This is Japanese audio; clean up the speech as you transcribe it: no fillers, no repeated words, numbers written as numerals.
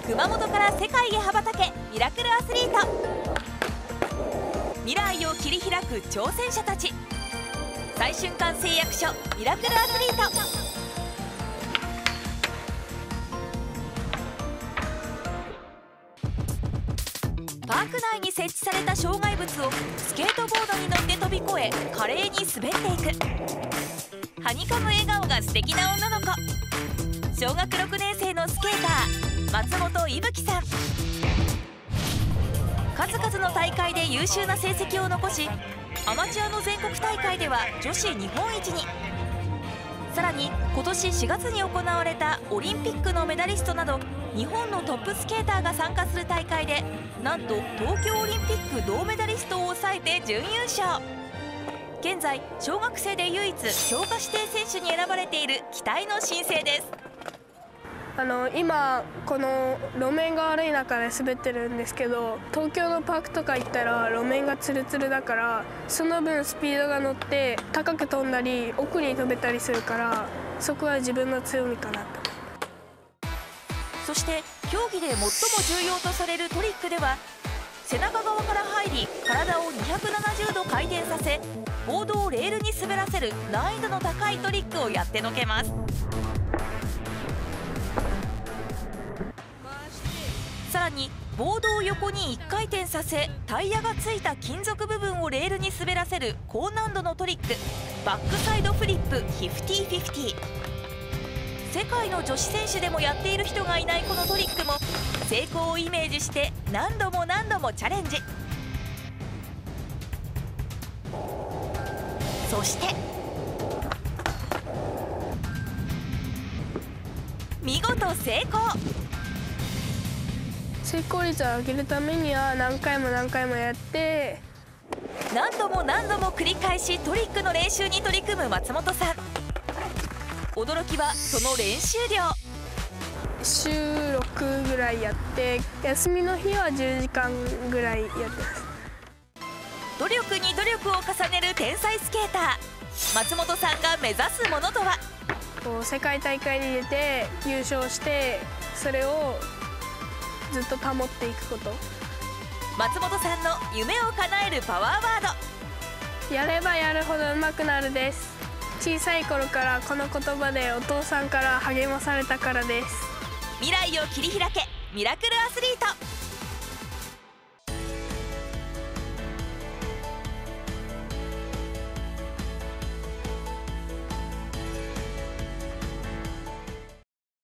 熊本から世界へ羽ばたけミラクルアスリート。未来を切り開く挑戦者たち。最瞬間誓約書ミラクルアスリート。パーク内に設置された障害物をスケートボードに乗って飛び越え華麗に滑っていく。はにかむ笑顔が素敵な女の子、小学6年生のスケーター松本いぶきさん。数々の大会で優秀な成績を残し、アマチュアの全国大会では女子日本一に。さらに今年4月に行われたオリンピックのメダリストなど日本のトップスケーターが参加する大会で、なんと東京オリンピック銅メダリストを抑えて準優勝。現在小学生で唯一強化指定選手に選ばれている期待の新星です。 今この路面が悪い中で滑ってるんですけど、東京のパークとか行ったら路面がツルツルだから、その分スピードが乗って高く飛んだり奥に飛べたりするから、そこは自分の強みかなと。 そして競技で最も重要とされるトリックでは、背中側から入り体を270度回転させボードをレールに滑らせる難易度の高いトリックをやってのけます。さらにボードを横に1回転させタイヤがついた金属部分をレールに滑らせる高難度のトリック、バックサイドフリップ50/50。世界の女子選手でもやっている人がいないこのトリックも成功をイメージして何度も何度もチャレンジ。そして見事成功。 成功率を上げるためには何回も何回もやって、 何度も何度も繰り返しトリックの練習に取り組む松本さん。驚きはその練習量。 週6ぐらいやって、休みの日は10時間ぐらいやってます。 努力に努力を重ねる天才スケーター松本さんが目指すものとは。 世界大会に出て優勝して、それをずっと保っていくこと。 松本さんの夢を叶えるパワーワード。 やればやるほど上手くなるです。小さい頃からこの言葉でお父さんから励まされたからです。 未来を切り開けミラクルアスリート。